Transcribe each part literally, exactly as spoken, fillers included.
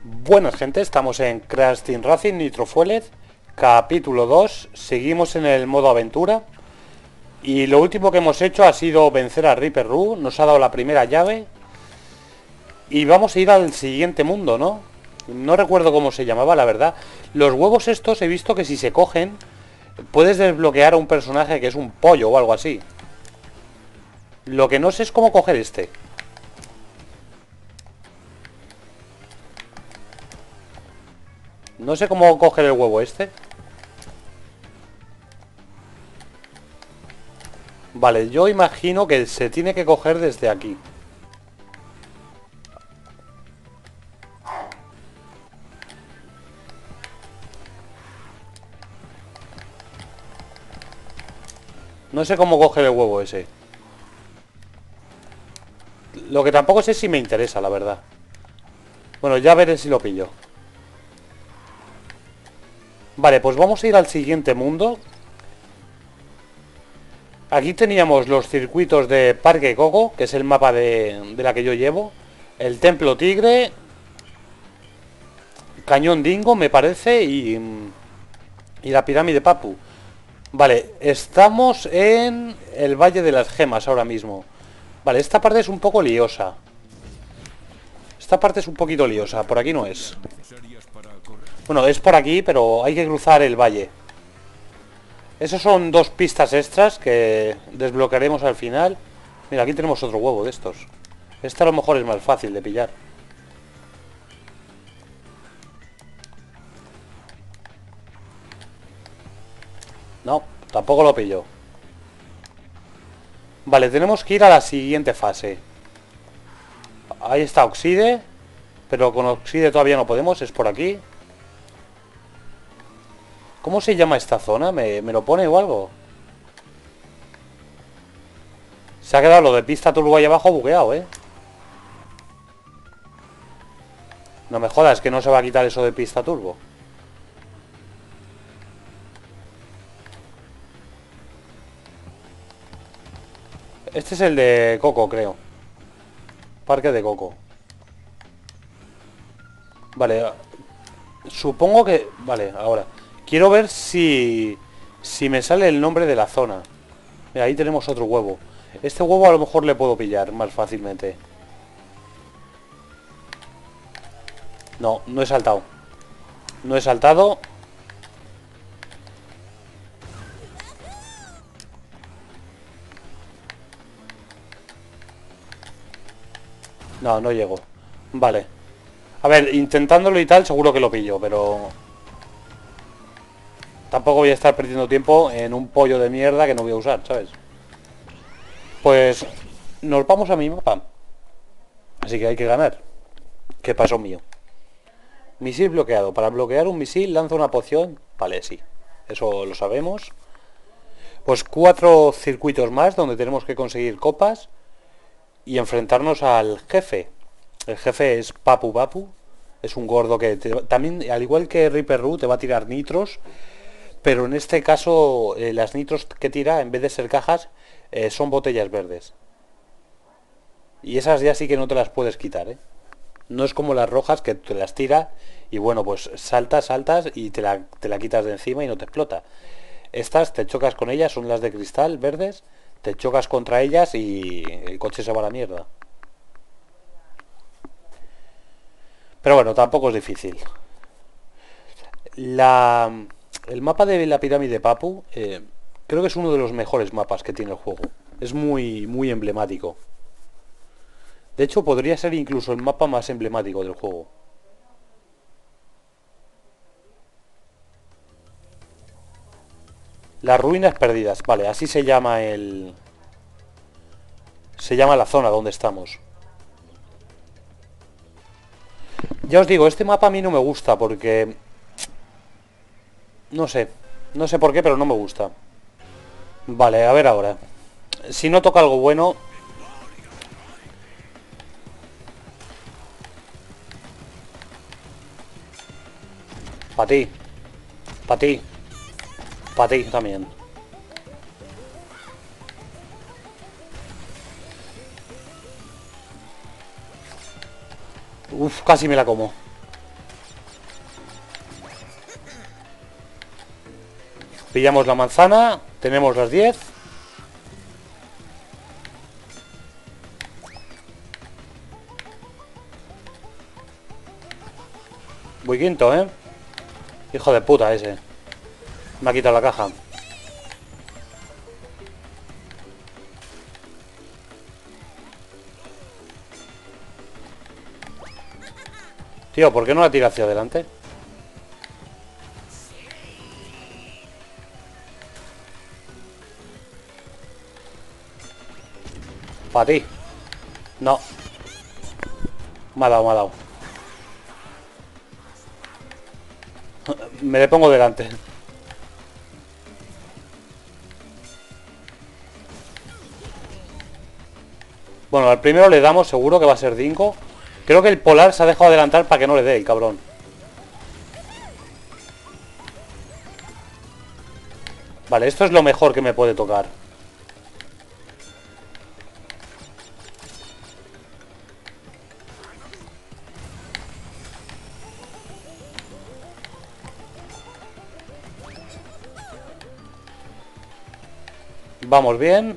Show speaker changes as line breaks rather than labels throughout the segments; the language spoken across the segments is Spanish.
Buenas gente, estamos en Crash Team Racing Nitro Fueled, capítulo dos, seguimos en el modo aventura. Y lo último que hemos hecho ha sido vencer a Ripper Roo, nos ha dado la primera llave. Y vamos a ir al siguiente mundo, ¿no? No recuerdo cómo se llamaba, la verdad. Los huevos estos he visto que si se cogen, puedes desbloquear a un personaje que es un pollo o algo así. Lo que no sé es cómo coger este. No sé cómo coger el huevo este. Vale, yo imagino que se tiene que coger desde aquí. No sé cómo coger el huevo ese. Lo que tampoco sé si me interesa, la verdad. Bueno, ya veré si lo pillo. Vale, pues vamos a ir al siguiente mundo. Aquí teníamos los circuitos de Parque Coco, que es el mapa de, de la que yo llevo. El Templo Tigre, Cañón Dingo, me parece, y, y la Pirámide Papu. Vale, estamos en el Valle de las Gemas ahora mismo. Vale, esta parte es un poco liosa. Esta parte es un poquito liosa, por aquí no es. Bueno, es por aquí, pero hay que cruzar el valle. Esos son dos pistas extras que desbloquearemos al final. Mira, aquí tenemos otro huevo de estos. Este a lo mejor es más fácil de pillar. No, tampoco lo pillo. Vale, tenemos que ir a la siguiente fase. Ahí está Oxide. Pero con Oxide todavía no podemos, es por aquí. ¿Cómo se llama esta zona? ¿Me, me lo pone o algo? Se ha quedado lo de pista turbo ahí abajo bugueado, ¿eh? No me jodas, que no se va a quitar eso de pista turbo. Este es el de Coco, creo. Parque de Coco. Vale. Supongo que... Vale, ahora. Quiero ver si... Si me sale el nombre de la zona. Mira, ahí tenemos otro huevo. Este huevo a lo mejor le puedo pillar más fácilmente. No, no he saltado. No he saltado. No, no llego. Vale. A ver, intentándolo y tal, seguro que lo pillo, pero... Tampoco voy a estar perdiendo tiempo en un pollo de mierda que no voy a usar, ¿sabes? Pues... Nos vamos a mi mapa. Así que hay que ganar. ¿Qué pasó mío? Misil bloqueado. Para bloquear un misil lanza una poción. Vale, sí. Eso lo sabemos. Pues cuatro circuitos más donde tenemos que conseguir copas y enfrentarnos al jefe. El jefe es Papu Papu. Es un gordo que te, también, al igual que Ripper Roo, te va a tirar nitros. Pero en este caso, eh, las nitros que tira, en vez de ser cajas, eh, son botellas verdes. Y esas ya sí que no te las puedes quitar, ¿eh? No es como las rojas que te las tira y bueno, pues saltas, saltas y te la, te la quitas de encima y no te explota. Estas te chocas con ellas, son las de cristal verdes, te chocas contra ellas y el coche se va a la mierda. Pero bueno, tampoco es difícil. La, el mapa de la pirámide Papu eh, creo que es uno de los mejores mapas que tiene el juego. Es muy, muy emblemático. De hecho, podría ser incluso el mapa más emblemático del juego. Las ruinas perdidas. Vale, así se llama el... Se llama la zona donde estamos. Ya os digo, este mapa a mí no me gusta porque... No sé. No sé por qué, pero no me gusta. Vale, a ver ahora. Si no toca algo bueno... Para ti. Para ti. Para ti también. Uf, casi me la como. Pillamos la manzana. Tenemos las diez. Voy quinto, ¿eh? Hijo de puta ese. Me ha quitado la caja. Tío, ¿por qué no la tira hacia adelante? Para ti. No. Me ha dado, me ha dado. Me le pongo delante. Bueno, al primero le damos, seguro que va a ser Dingo. Creo que el Polar se ha dejado adelantar para que no le dé el cabrón. Vale, esto es lo mejor que me puede tocar. Vamos bien.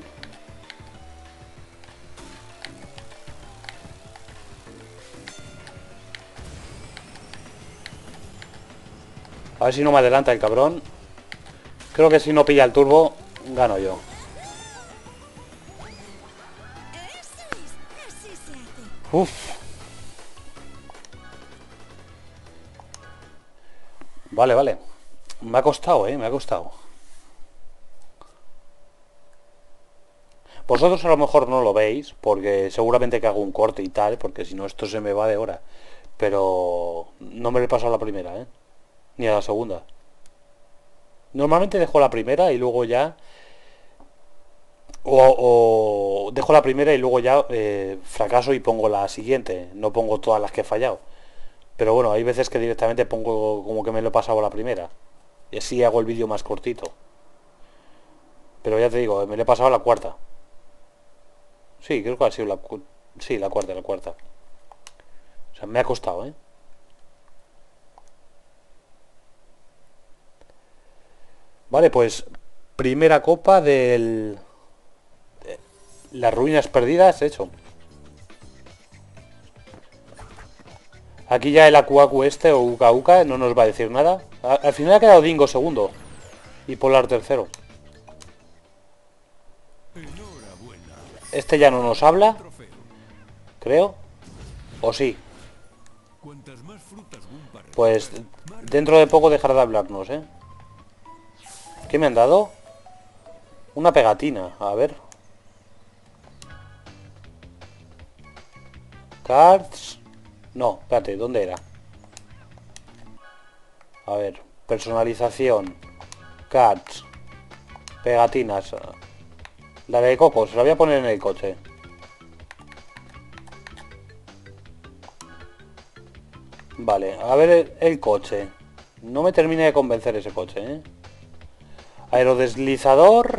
A ver si no me adelanta el cabrón. Creo que si no pilla el turbo, gano yo. Uf. Vale, vale. Me ha costado, eh, me ha costado. Vosotros a lo mejor no lo veis, porque seguramente que hago un corte y tal, porque si no esto se me va de hora. Pero no me lo he pasado a la primera, ¿eh? Ni a la segunda. Normalmente dejo la primera y luego ya... O, o dejo la primera y luego ya eh, fracaso y pongo la siguiente. No pongo todas las que he fallado. Pero bueno, hay veces que directamente pongo como que me lo he pasado a la primera. Y así hago el vídeo más cortito. Pero ya te digo, me lo he pasado a la cuarta. Sí, creo que ha sido la... Sí, la cuarta, la cuarta. O sea, me ha costado, ¿eh? Vale, pues... Primera copa del... de las ruinas perdidas, hecho. Aquí ya el Aku Aku este, o Uka Uka, no nos va a decir nada. Al final ha quedado Dingo segundo. Y Polar tercero. Este ya no nos habla, creo. ¿O sí? Pues dentro de poco dejará de hablarnos, ¿eh? ¿Qué me han dado? Una pegatina, a ver. Cards. No, espérate, ¿dónde era? A ver, personalización. Cards. Pegatinas. La de Coco, se la voy a poner en el coche. Vale, a ver el, el coche. No me termina de convencer ese coche, ¿eh? Aerodeslizador.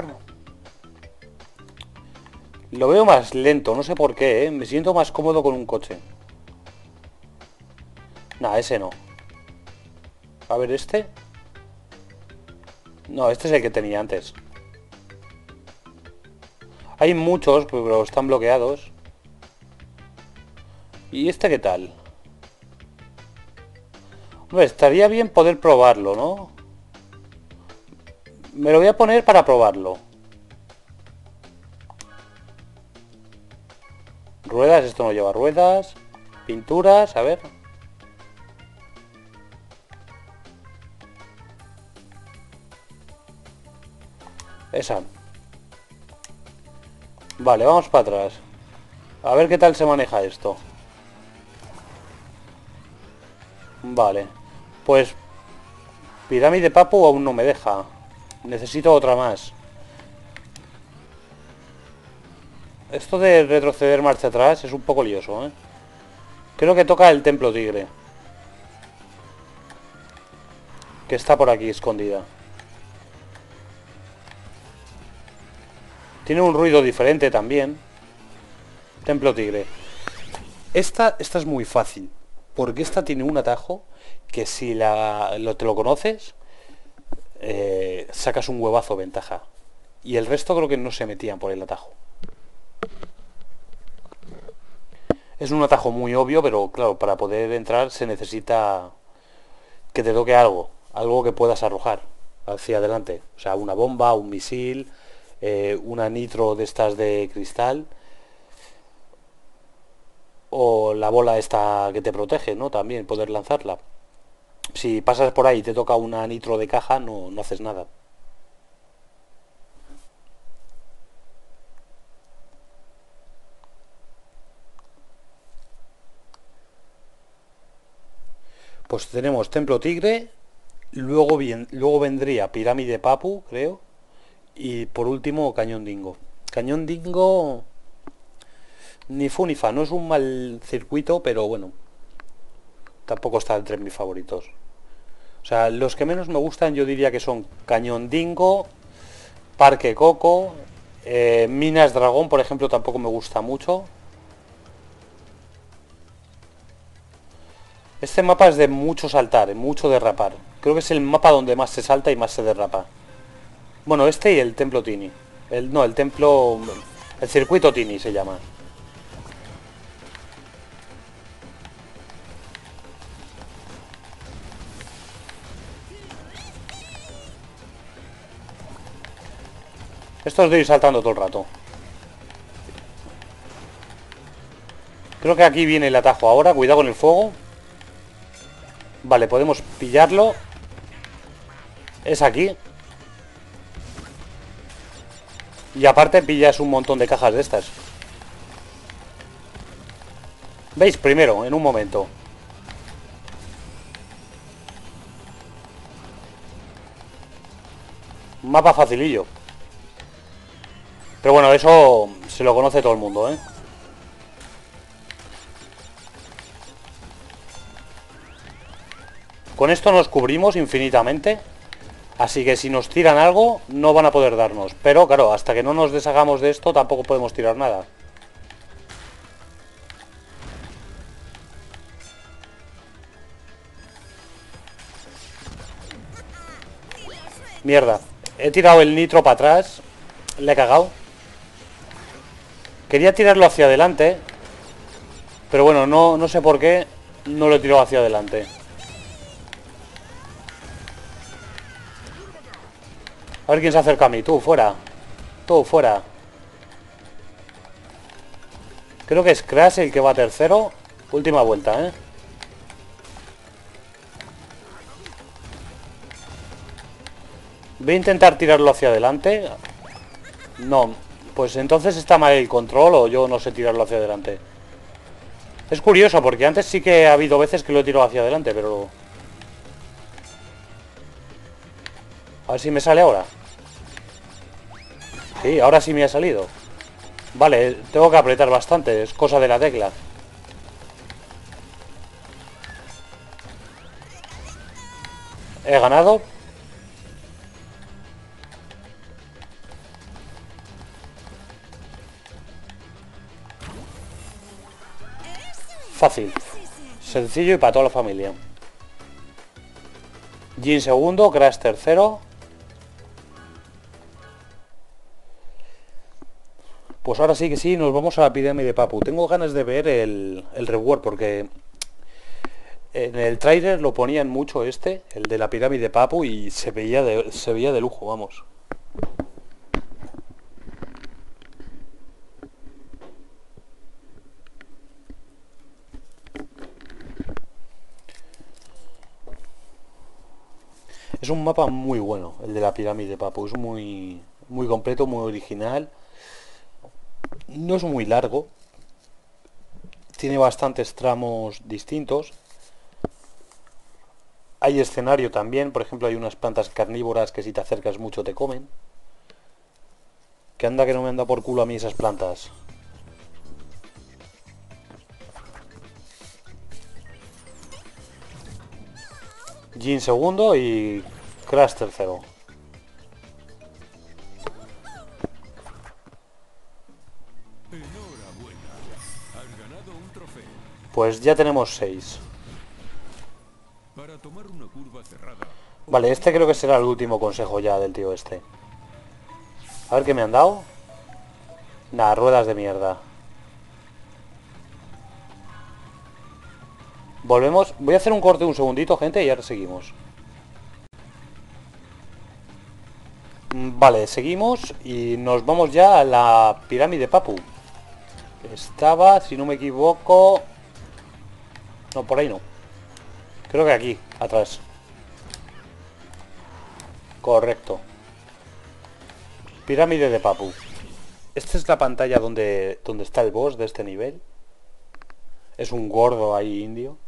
Lo veo más lento, no sé por qué, ¿eh? Me siento más cómodo con un coche. Nah, ese no. A ver, este. No, este es el que tenía antes. Hay muchos, pero están bloqueados. ¿Y este qué tal? Hombre, estaría bien poder probarlo, ¿no? Me lo voy a poner para probarlo. Ruedas, esto no lleva ruedas. Pinturas, a ver. Esa. Vale, vamos para atrás. A ver qué tal se maneja esto. Vale. Pues... Pirámide Papu aún no me deja. Necesito otra más. Esto de retroceder marcha atrás es un poco lioso, ¿eh? Creo que toca el Templo Tigre. Que está por aquí escondida. Tiene un ruido diferente también. Templo Tigre. Esta, esta es muy fácil. Porque esta tiene un atajo que si la, lo, te lo conoces, eh, sacas un huevazo ventaja. Y el resto creo que no se metían por el atajo. Es un atajo muy obvio, pero claro, para poder entrar se necesita que te toque algo, algo que puedas arrojar hacia adelante. O sea, una bomba, un misil, eh, una nitro de estas de cristal, o la bola esta que te protege, ¿no? También poder lanzarla. Si pasas por ahí y te toca una nitro de caja, no, no haces nada. Pues tenemos Templo Tigre, luego, bien, luego vendría Pirámide Papu, creo, y por último Cañón Dingo. Cañón Dingo ni fu ni fa, no es un mal circuito, pero bueno, tampoco está entre mis favoritos. O sea, los que menos me gustan yo diría que son Cañón Dingo, Parque Coco, eh, Minas Dragón, por ejemplo, tampoco me gusta mucho. Este mapa es de mucho saltar, mucho derrapar. Creo que es el mapa donde más se salta y más se derrapa. Bueno, este y el Templo Tini. El, no, el templo... El circuito Tini se llama. Esto es de ir saltando todo el rato. Creo que aquí viene el atajo ahora. Cuidado con el fuego. Vale, podemos pillarlo. Es aquí. Y aparte pillas un montón de cajas de estas. ¿Veis? Primero, en un momento. Mapa facilillo. Pero bueno, eso se lo conoce todo el mundo, ¿eh? Con esto nos cubrimos infinitamente. Así que si nos tiran algo, no van a poder darnos. Pero claro, hasta que no nos deshagamos de esto, tampoco podemos tirar nada. Mierda. He tirado el nitro para atrás. Le he cagado. Quería tirarlo hacia adelante. Pero bueno, no, no sé por qué no lo he tirado hacia adelante. A ver quién se acerca a mí. Tú, fuera. Tú, fuera. Creo que es Crash el que va tercero. Última vuelta, ¿eh? Voy a intentar tirarlo hacia adelante. No. Pues entonces está mal el control o yo no sé tirarlo hacia adelante. Es curioso porque antes sí que ha habido veces que lo he tirado hacia adelante, pero... A ver si me sale ahora. Sí, ahora sí me ha salido. Vale, tengo que apretar bastante. Es cosa de la tecla. He ganado. Fácil. Sencillo y para toda la familia. Jin segundo, Crash tercero. Pues ahora sí que sí, nos vamos a la pirámide de Papu. Tengo ganas de ver el, el reward porque en el trailer lo ponían mucho este, el de la pirámide de Papu, y se veía de, se veía de lujo, vamos. Es un mapa muy bueno, el de la pirámide de Papu. Es muy, muy completo, muy original. No es muy largo. Tiene bastantes tramos distintos. Hay escenario también. Por ejemplo, hay unas plantas carnívoras que si te acercas mucho te comen. Que anda que no me anda por culo a mí esas plantas. Jin segundo y Crash tercero.
Enhorabuena, has ganado un trofeo.
Pues ya tenemos seis.
Para tomar una curva cerrada,
Vale, este creo que será el último consejo ya del tío este. A ver qué me han dado. Nah, ruedas de mierda. Volvemos. Voy a hacer un corte un segundito, gente, y ahora seguimos. Vale, seguimos y nos vamos ya a la pirámide Papu. Estaba, si no me equivoco... No, por ahí no. Creo que aquí, atrás. Correcto. Pirámide de Papu. Esta es la pantalla donde, donde está el boss de este nivel. Es un gordo ahí indio.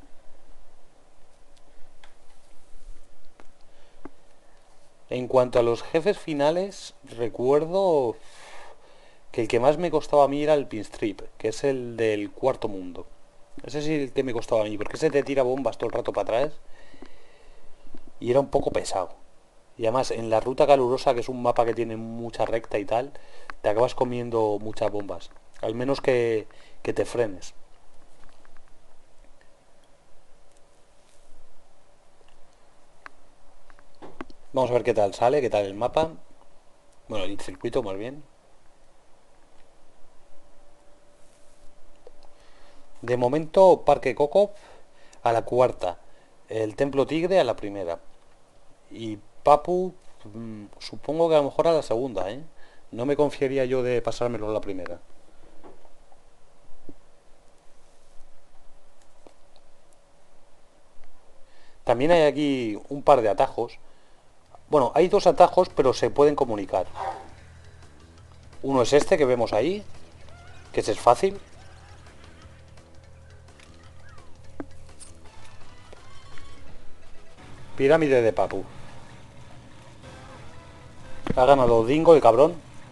En cuanto a los jefes finales, recuerdo que el que más me costaba a mí era el Pinstrip, que es el del cuarto mundo. Ese sí el que me costaba a mí, porque ese te tira bombas todo el rato para atrás y era un poco pesado. Y además en la ruta calurosa, que es un mapa que tiene mucha recta y tal, te acabas comiendo muchas bombas. Al menos que, que te frenes. Vamos a ver qué tal sale, qué tal el mapa. Bueno, el circuito más bien. De momento, Parque Coco a la cuarta. El Templo Tigre a la primera. Y Papu, mmm, supongo que a lo mejor a la segunda, ¿eh? No me confiaría yo de pasármelo a la primera. También hay aquí un par de atajos. Bueno, hay dos atajos, pero se pueden comunicar. Uno es este que vemos ahí, que ese es fácil. Pirámide de Papu. Ha ganado Dingo, el cabrón.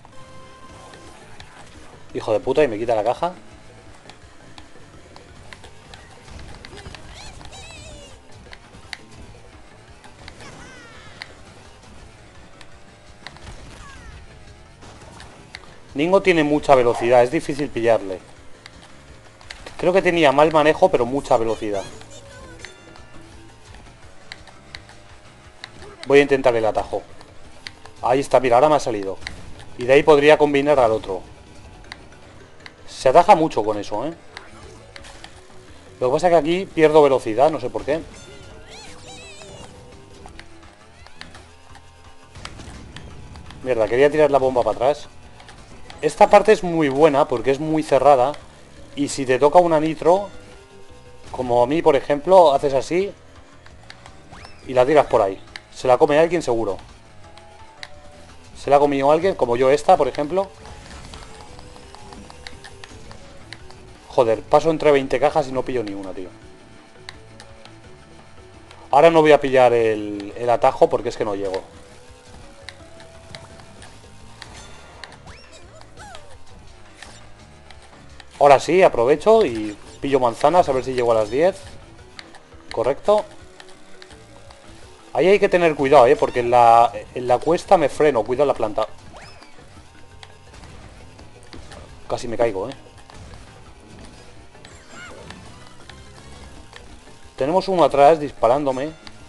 Hijo de puta, y me quita la caja. Dingo tiene mucha velocidad, es difícil pillarle. Creo que tenía mal manejo, pero mucha velocidad. Voy a intentar el atajo. Ahí está, mira, ahora me ha salido. Y de ahí podría combinar al otro. Se ataja mucho con eso, ¿eh? Lo que pasa es que aquí pierdo velocidad, no sé por qué. Mierda, quería tirar la bomba para atrás. Esta parte es muy buena porque es muy cerrada. Y si te toca una nitro, como a mí, por ejemplo, haces así y la tiras por ahí. Se la come alguien seguro. Se la ha comido alguien, como yo esta, por ejemplo. Joder, paso entre veinte cajas y no pillo ni una, tío. Ahora no voy a pillar el, el atajo porque es que no llego. Ahora sí, aprovecho y pillo manzanas a ver si llego a las diez. Correcto. Ahí hay que tener cuidado, ¿eh? Porque en la, en la cuesta me freno. Cuidado la planta. Casi me caigo, ¿eh? Tenemos uno atrás disparándome.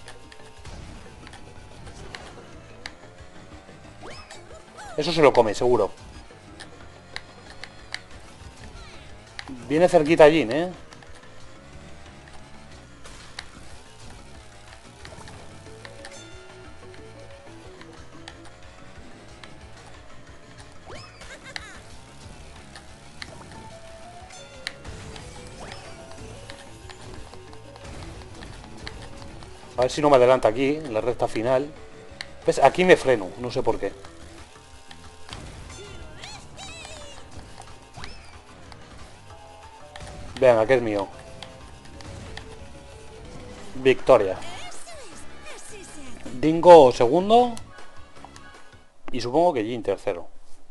Eso se lo come, seguro. Viene cerquita allí, ¿eh? A ver si no me adelanta aquí, en la recta final. ¿Ves? Aquí me freno, no sé por qué. Venga, que es mío. Victoria. Dingo segundo. Y supongo que Jin tercero.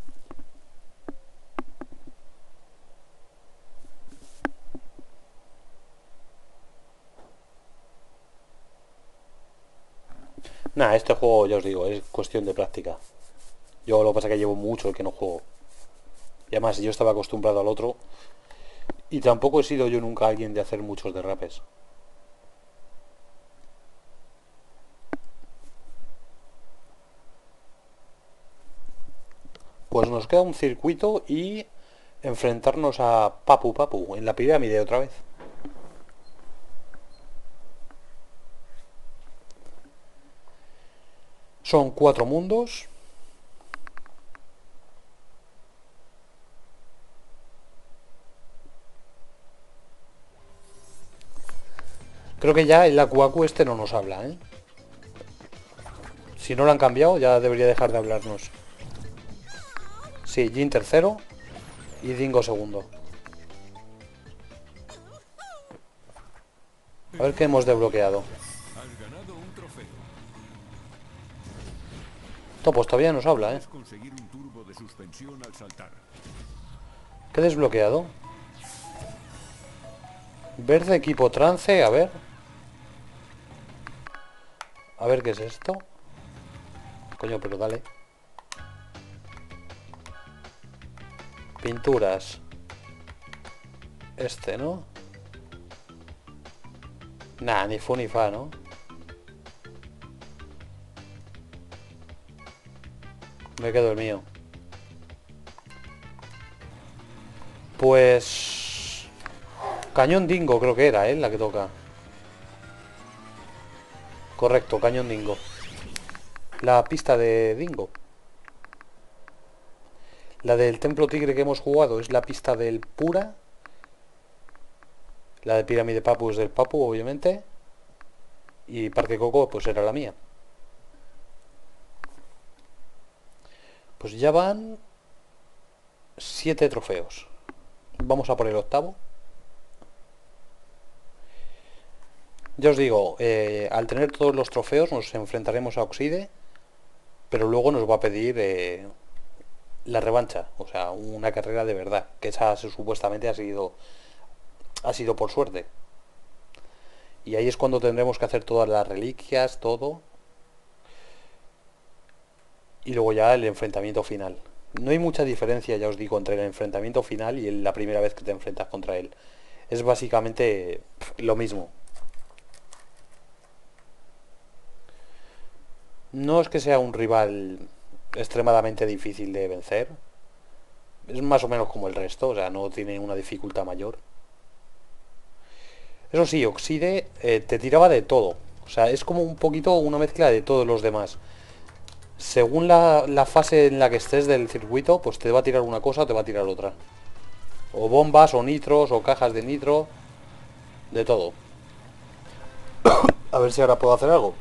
Nada, este juego ya os digo, es cuestión de práctica. Yo lo que pasa es que llevo mucho el que no juego. Y además yo estaba acostumbrado al otro. Y tampoco he sido yo nunca alguien de hacer muchos derrapes. Pues nos queda un circuito y enfrentarnos a Papu Papu en la pirámide otra vez. Son cuatro mundos. Creo que ya el Aku Aku este no nos habla, ¿eh? Si no lo han cambiado, ya debería dejar de hablarnos. Sí, Jin tercero y Dingo segundo. A ver qué hemos desbloqueado.
Has ganado un trofeo.
No, pues todavía nos habla, ¿eh?
Puedes conseguir un turbo de suspensión al saltar.
¿Qué he desbloqueado? Verde equipo trance, a ver. A ver qué es esto. Coño, pero dale. Pinturas. Este, ¿no? Nah, ni fu ni fa, ¿no? Me quedo el mío. Pues... Cañón Dingo creo que era, ¿eh? La que toca. Correcto, Cañón Dingo. La pista de Dingo. La del Templo Tigre que hemos jugado es la pista del Pura. La de Pirámide Papu es del Papu, obviamente. Y Parque Coco, pues era la mía. Pues ya van siete trofeos. Vamos a por el octavo. Ya os digo, eh, al tener todos los trofeos nos enfrentaremos a Oxide, pero luego nos va a pedir eh, la revancha, o sea, una carrera de verdad, que esa supuestamente ha sido, ha sido por suerte. Y ahí es cuando tendremos que hacer todas las reliquias, todo. Y luego ya el enfrentamiento final. No hay mucha diferencia, ya os digo, entre el enfrentamiento final y la primera vez que te enfrentas contra él. Es básicamente pff, lo mismo. No es que sea un rival extremadamente difícil de vencer. Es más o menos como el resto, o sea, no tiene una dificultad mayor. Eso sí, Oxide eh, te tiraba de todo. O sea, es como un poquito una mezcla de todos los demás. Según la, la fase en la que estés del circuito, pues te va a tirar una cosa o te va a tirar otra. O bombas, o nitros, o cajas de nitro. De todo. A ver si ahora puedo hacer algo.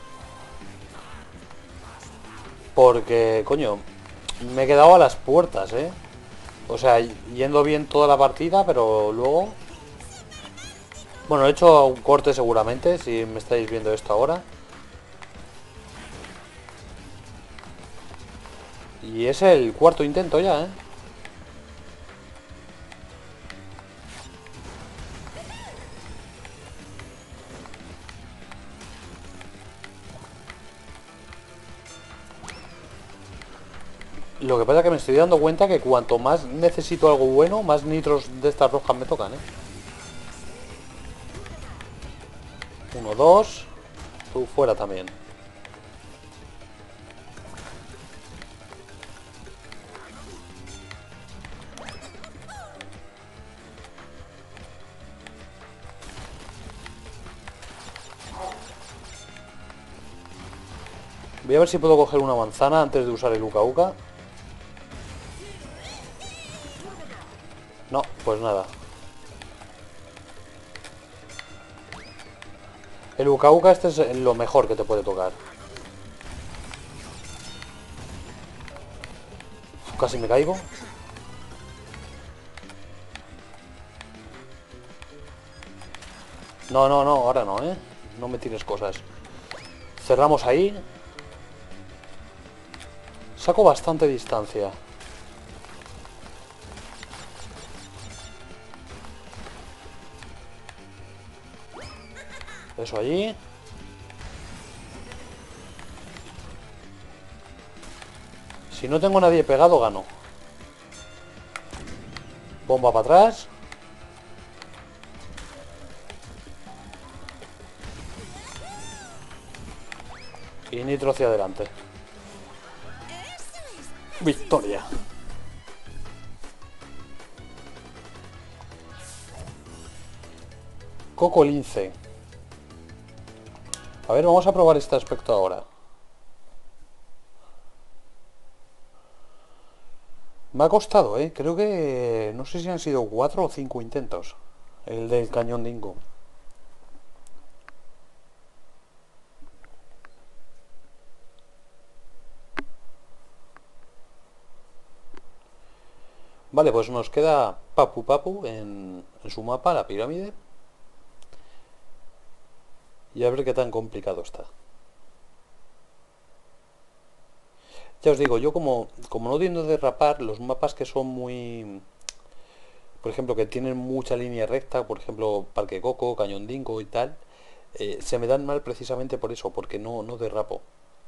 Porque, coño, me he quedado a las puertas, ¿eh? O sea, yendo bien toda la partida, pero luego... Bueno, he hecho un corte seguramente, si me estáis viendo esto ahora. Y es el cuarto intento ya, ¿eh? Lo que pasa es que me estoy dando cuenta que cuanto más necesito algo bueno, más nitros de estas rojas me tocan, ¿eh? Uno, dos. Tú fuera también. Voy a ver si puedo coger una manzana antes de usar el Uka Uka. No, pues nada. El Uka Uka este es lo mejor que te puede tocar. Uf, casi me caigo. No, no, no, ahora no, ¿eh? No me tires cosas. Cerramos ahí. Saco bastante distancia. Eso allí. Si no tengo nadie pegado, gano. Bomba para atrás. Y nitro hacia adelante. Victoria. Coco lince. A ver, vamos a probar este aspecto ahora. Me ha costado, ¿eh? Creo que... no sé si han sido cuatro o cinco intentos. El del cañón Dingo. Vale, pues nos queda Papu Papu en, en su mapa, la pirámide. Y a ver qué tan complicado está. Ya os digo, yo como, como no tiendo a derrapar, los mapas que son muy... por ejemplo, que tienen mucha línea recta, por ejemplo, Parque Coco, Cañón Dingo y tal, eh, se me dan mal precisamente por eso, porque no, no derrapo.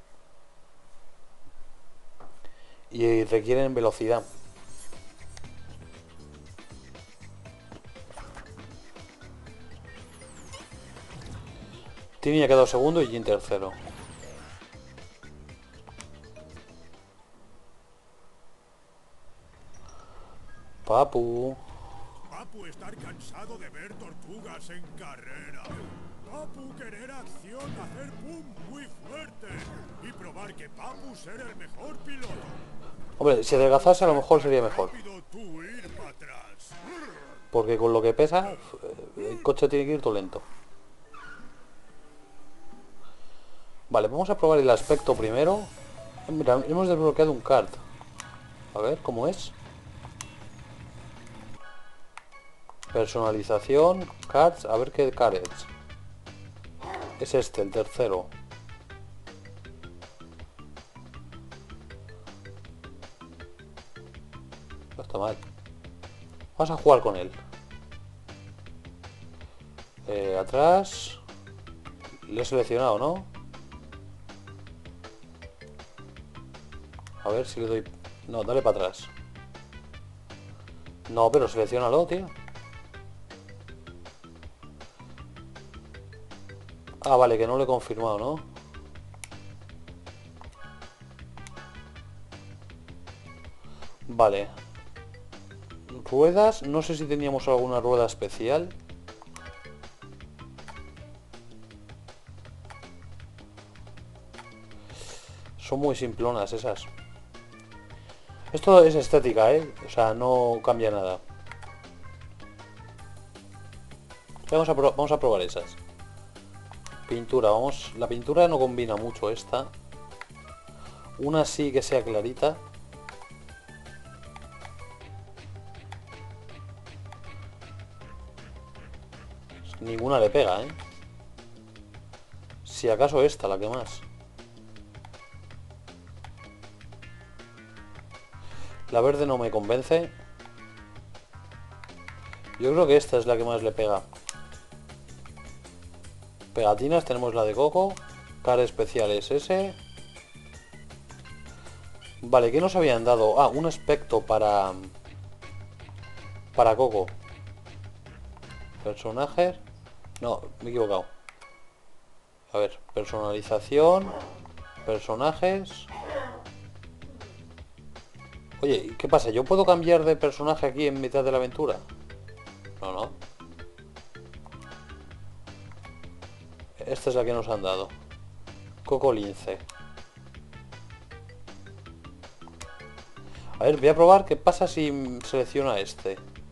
Y requieren velocidad. Tini ha quedado segundo y Jin tercero. Papu.
Papu estar cansado de ver tortugas en carrera. Papu querer acción, hacer pum muy fuerte. Y probar que Papu ser el mejor piloto.
Hombre, si adelgazase a lo mejor sería mejor.
Rápido tú ir para atrás.
Porque con lo que pesa, el coche tiene que ir todo lento. Vale, vamos a probar el aspecto primero. Mira, hemos desbloqueado un kart. A ver, ¿cómo es? Personalización, cards, a ver qué card es. Es este, el tercero. No está mal. Vamos a jugar con él. Eh, atrás. Lo he seleccionado, ¿no? A ver si le doy... No, dale para atrás. No, pero seleccionalo, tío. Ah, vale, que no lo he confirmado, ¿no? Vale. Ruedas, no sé si teníamos alguna rueda especial. Son muy simplonas esas. Esto es estética, ¿eh? O sea, no cambia nada. Vamos a, pro vamos a probar esas. Pintura, vamos... La pintura no combina mucho esta. Una sí que sea clarita. Ninguna le pega, ¿eh? Si acaso esta, la que más. La verde no me convence. Yo creo que esta es la que más le pega. Pegatinas, tenemos la de Coco. Cara especial es ese. Vale, ¿qué nos habían dado? Ah, un aspecto para... Para Coco. Personajes. No, me he equivocado. A ver, personalización. Personajes. Oye, ¿qué pasa? ¿Yo puedo cambiar de personaje aquí en mitad de la aventura? No, no. Esta es la que nos han dado. Coco lince. A ver, voy a probar qué pasa si selecciona este.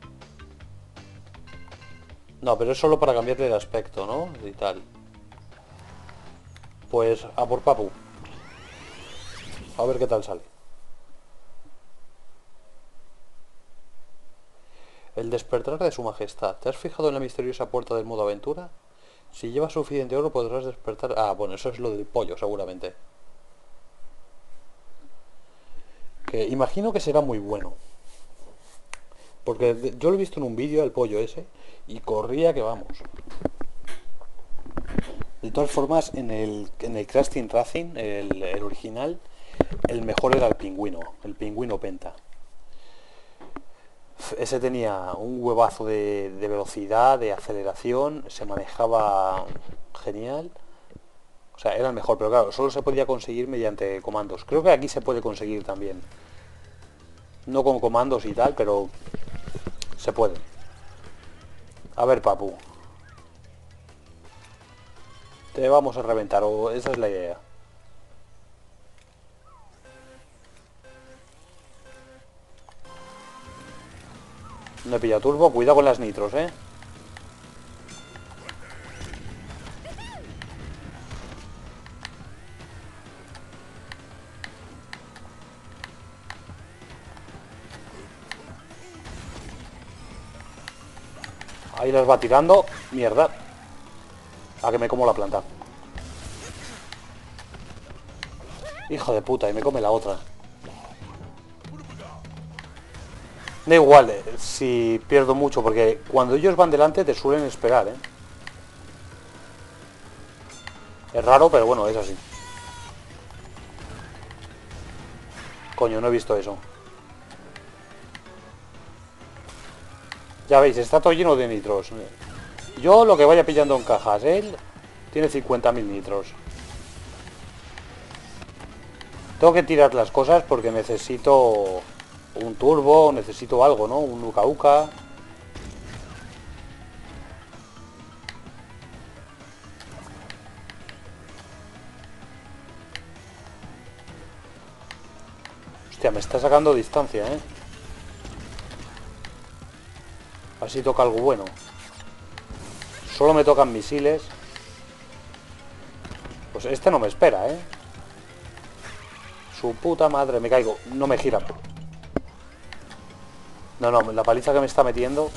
No, pero es solo para cambiarle el aspecto, ¿no? Y tal. Pues a por Papu. A ver qué tal sale. El despertar de su majestad. ¿Te has fijado en la misteriosa puerta del modo aventura? Si llevas suficiente oro podrás despertar... Ah, bueno, eso es lo del pollo, seguramente. Que imagino que será muy bueno. Porque yo lo he visto en un vídeo, el pollo ese, y corría que vamos. De todas formas, en el, en el Crash Team Racing, el, el original, el mejor era el pingüino, el pingüino Penta. Ese tenía un huevazo de, de velocidad, de aceleración, se manejaba genial. O sea, era el mejor, pero claro, solo se podía conseguir mediante comandos. Creo que aquí se puede conseguir también. No con comandos y tal, pero se puede. A ver, papu. Te vamos a reventar, o esa es la idea. No he pillado turbo, cuidado con las nitros, eh. Ahí las va tirando. Mierda. A que me como la planta. Hijo de puta, y me come la otra. Da igual eh, si pierdo mucho, porque cuando ellos van delante te suelen esperar, ¿eh? Es raro, pero bueno, es así. Coño, no he visto eso. Ya veis, está todo lleno de nitros. Yo lo que vaya pillando en cajas, él tiene cincuenta mil nitros. Tengo que tirar las cosas porque necesito un turbo, necesito algo, ¿no? Un uka uka. Hostia, me está sacando distancia, ¿eh? Así toca algo bueno. Solo me tocan misiles. Pues este no me espera, ¿eh? Su puta madre, me caigo. No me gira. No, no, la paliza que me está metiendo.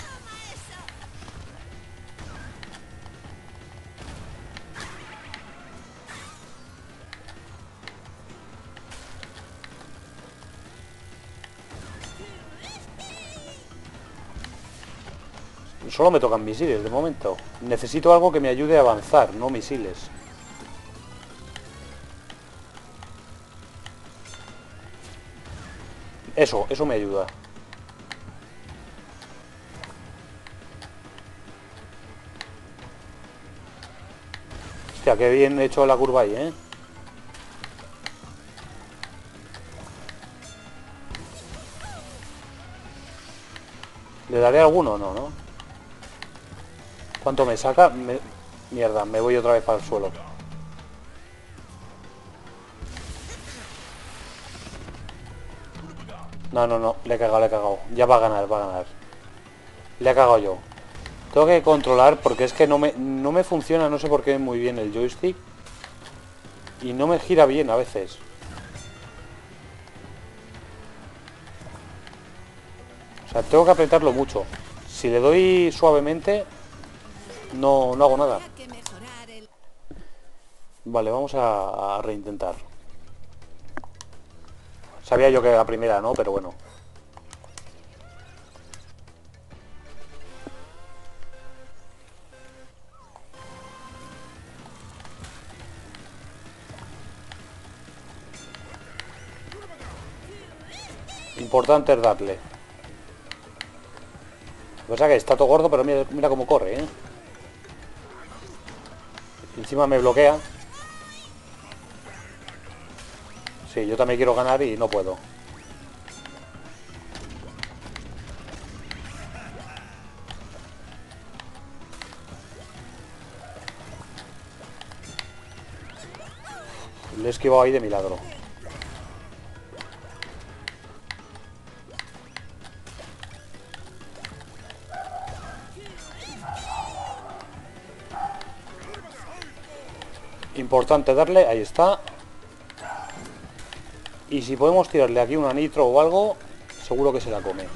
Solo me tocan misiles de momento. Necesito algo que me ayude a avanzar, no misiles. Eso, eso me ayuda. Hostia, qué bien he hecho la curva ahí, ¿eh? ¿Le daré alguno? No, ¿no? ¿Cuánto me saca? Me... Mierda, me voy otra vez para el suelo. No, no, no, le he cagado, le he cagado. Ya va a ganar, va a ganar. Le he cagado yo. Tengo que controlar porque es que no me, no me funciona, no sé por qué muy bien el joystick. Y no me gira bien a veces. O sea, tengo que apretarlo mucho. Si le doy suavemente, no, no hago nada. Vale, vamos a, a reintentar. Sabía yo que la primera no, pero bueno. Importante es darle. Lo que pasa es que está todo gordo, pero mira, mira cómo corre, ¿eh? Encima me bloquea. Sí, yo también quiero ganar y no puedo. Le he esquivado ahí de milagro. Importante darle, ahí está. Y si podemos tirarle aquí una nitro o algo, seguro que se la come.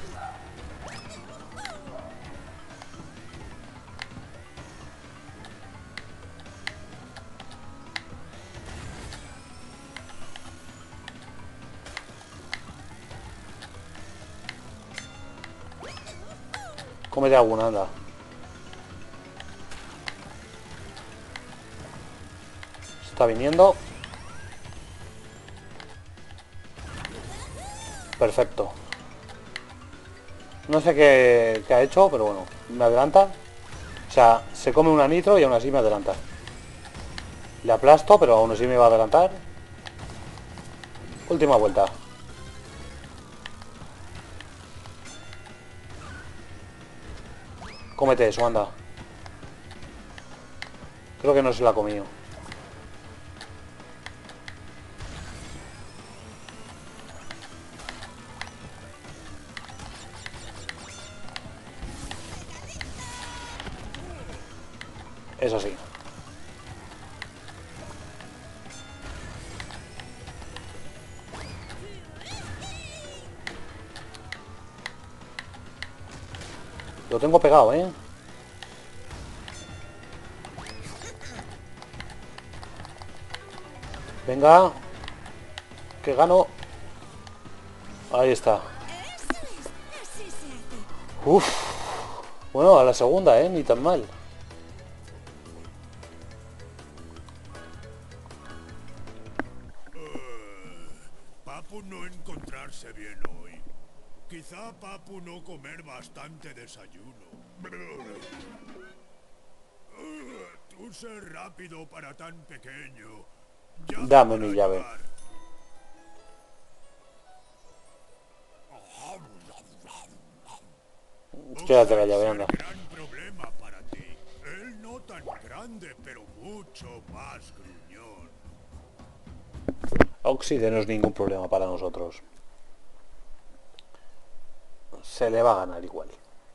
Cómete alguna, anda. Está viniendo. Perfecto. No sé qué, qué ha hecho, pero bueno, me adelanta. O sea, se come una nitro y aún así me adelanta. Le aplasto, pero aún así me va a adelantar. Última vuelta. Cómete eso, anda. Creo que no se la ha comido. Eso sí. Lo tengo pegado, ¿eh? Venga. Que gano. Ahí está. Uf. Bueno, a la segunda, ¿eh? Ni tan mal.
Papu no encontrarse bien hoy. Quizá Papu no comer bastante desayuno. Tú ser rápido para tan pequeño. Ya
Dame
podrá
mi llave.
llegar.
Quédate la llave,
Ser
anda.
gran problema para ti. Él no tan grande, pero mucho más gruñón.
Oxide no es ningún problema para nosotros. Se le va a ganar igual.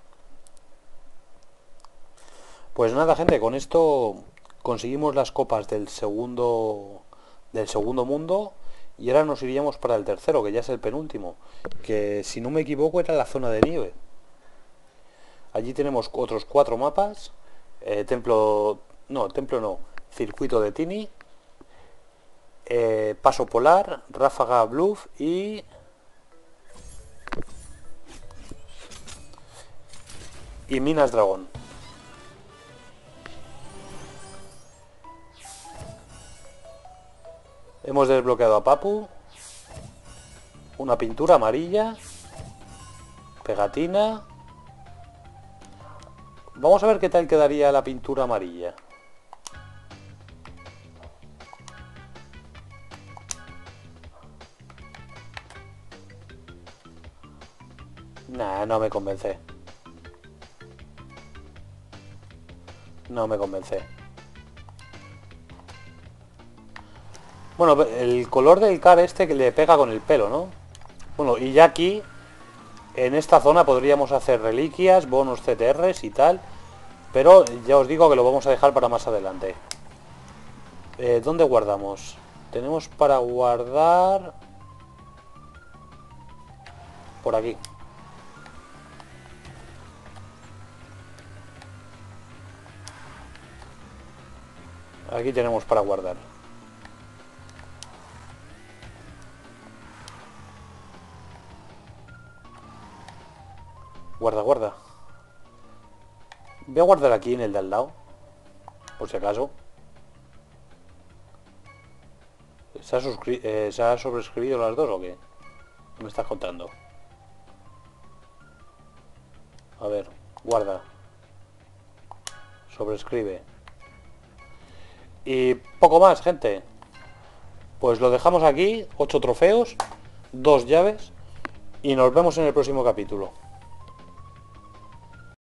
Pues nada, gente, con esto conseguimos las copas del segundo del segundo mundo y ahora nos iríamos para el tercero, que ya es el penúltimo, que si no me equivoco era la zona de nieve. Allí tenemos otros cuatro mapas, eh, templo, no, templo no, circuito de Tini, eh, paso polar, ráfaga bluff y y minas dragón. Hemos desbloqueado a Papu, una pintura amarilla, pegatina. Vamos a ver qué tal quedaría la pintura amarilla. Nah, no me convence. No me convence. Bueno, el color del car este que le pega con el pelo, ¿no? Bueno, y ya aquí, en esta zona podríamos hacer reliquias, bonus C T Rs y tal. Pero ya os digo que lo vamos a dejar para más adelante. Eh, ¿Dónde guardamos? Tenemos para guardar... por aquí. Aquí tenemos para guardar. Guarda, guarda. Voy a guardar aquí en el de al lado, por si acaso. ¿Se ha, eh, ¿se ha sobrescribido las dos o qué? ¿Qué me estás contando? A ver, guarda. Sobrescribe. Y poco más, gente. Pues lo dejamos aquí, ocho trofeos, dos llaves, y nos vemos en el próximo capítulo.